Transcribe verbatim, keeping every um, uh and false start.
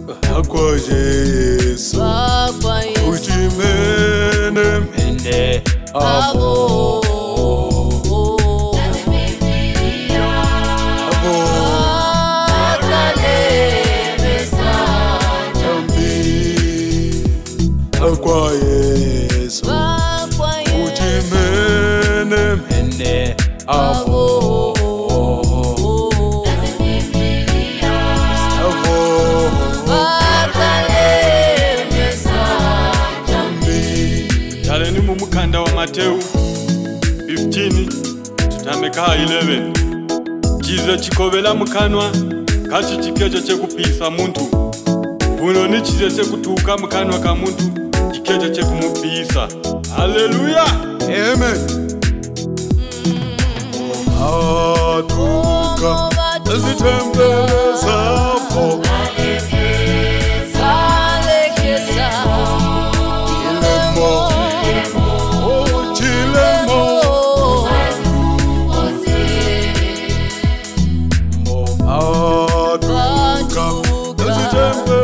Akwa Yesu Uchimene mene abo Akwa Yesu Uchimene mene abo Tale ni mumukanda wa Mateo fifteen tutameka eleven Chiza chikobela mukanwa kachi chikeja chekupisa muntu Buno ni chiza chekutuka mukanwa ka muntu chikeja chekumupisa Haleluya Amen Atuka Azitembeza po Aduka,